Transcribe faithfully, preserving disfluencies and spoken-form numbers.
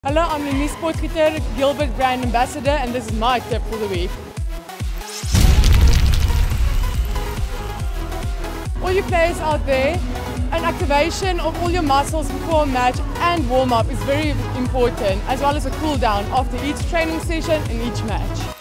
Hello, I'm Lenize Potgieter, Gilbert brand ambassador, and this is my tip for the week. All you players out there, an activation of all your muscles before a match and warm-up is very important, as well as a cool down after each training session and each match.